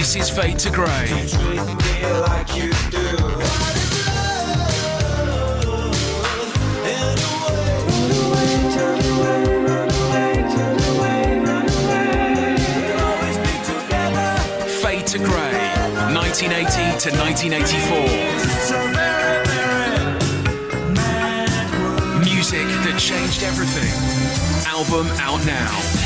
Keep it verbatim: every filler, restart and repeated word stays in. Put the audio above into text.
This is Fade to Grey. Fade to Grey, nineteen eighty to nineteen eighty-four. Music that changed everything. Album out now.